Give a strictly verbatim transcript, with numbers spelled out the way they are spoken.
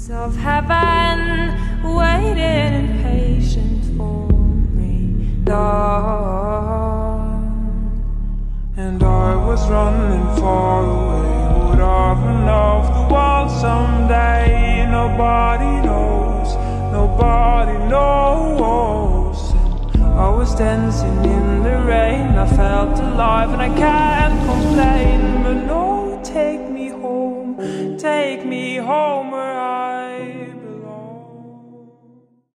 Of heaven waiting impatient for me, Lord. And I was running far away, would I run off the wall someday? Nobody knows, nobody knows. And I was dancing in the rain, I felt alive and I can't complain.